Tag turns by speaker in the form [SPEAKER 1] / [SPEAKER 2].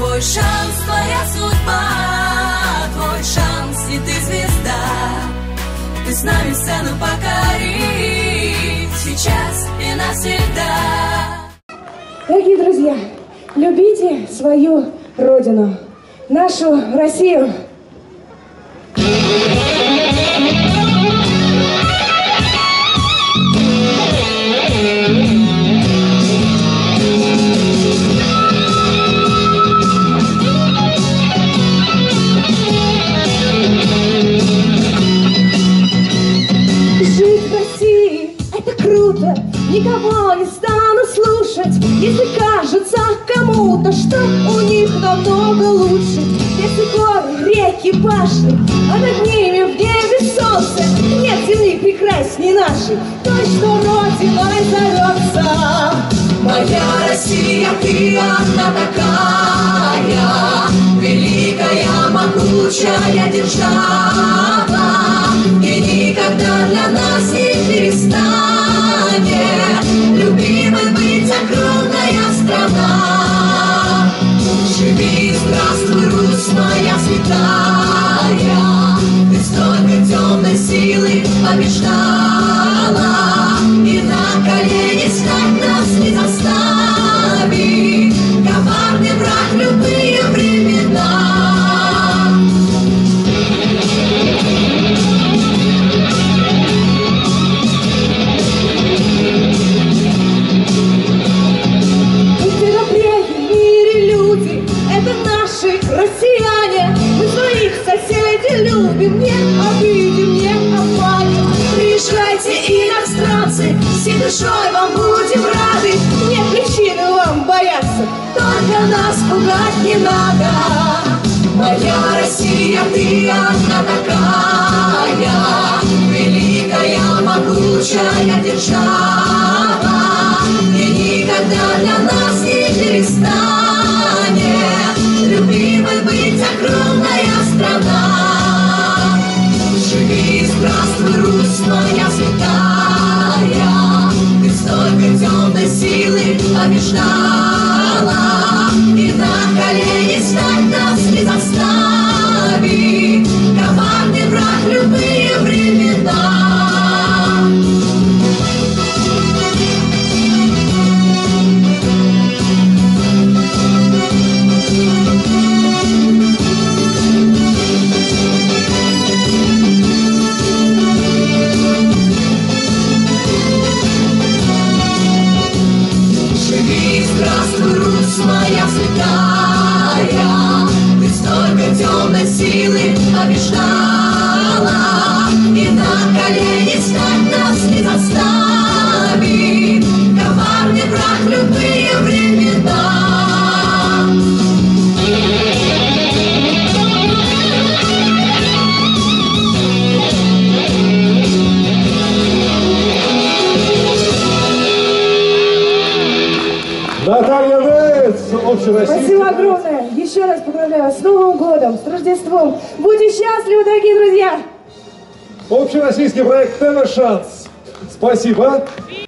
[SPEAKER 1] Твой шанс, твоя судьба, твой шанс, и ты звезда. Ты с нами сцену покори, сейчас и навсегда.
[SPEAKER 2] Дорогие друзья, любите свою родину, нашу Россию. Никого не стану слушать, если кажется кому-то, что у них намного лучше. Если горы, реки, башни, а над ними в небе солнце, нет земли прекрасней нашей, той, что родиной зовется.
[SPEAKER 1] Моя Россия, ты одна такая, великая, могучая держава, и никогда для нас не перестанет любимой быть огромная страна. Живи, здравствуй, Русь моя святая, ты столько темной силы побеждала, и на колени стать нас не заставит коварный враг любые времена.
[SPEAKER 2] Россияне, мы своих соседей любим, не обидим, не обманем.
[SPEAKER 1] Приезжайте, иностранцы, всей душой вам будем рады.
[SPEAKER 2] Нет причины вам бояться,
[SPEAKER 1] только нас пугать не надо. Моя Россия, ты одна такая, великая, могучая держава, и никогда для нас не перестанет любимой быть огромная страна. Живи, здравствуй, Русь моя святая, ты столько темной силы побеждала, и на колени стать нас не заставит коварный враг любые времена. Здравствуй, Русь моя святая, ты столько темной силы побеждала, и на колени стать нас не заставит коварный враг любые времена.
[SPEAKER 3] Наталья Вец, общероссийский.
[SPEAKER 2] Спасибо огромное. Еще раз поздравляю вас с Новым годом, с Рождеством. Будьте счастливы, дорогие друзья.
[SPEAKER 3] Общероссийский проект «Тенор Шанс». Спасибо.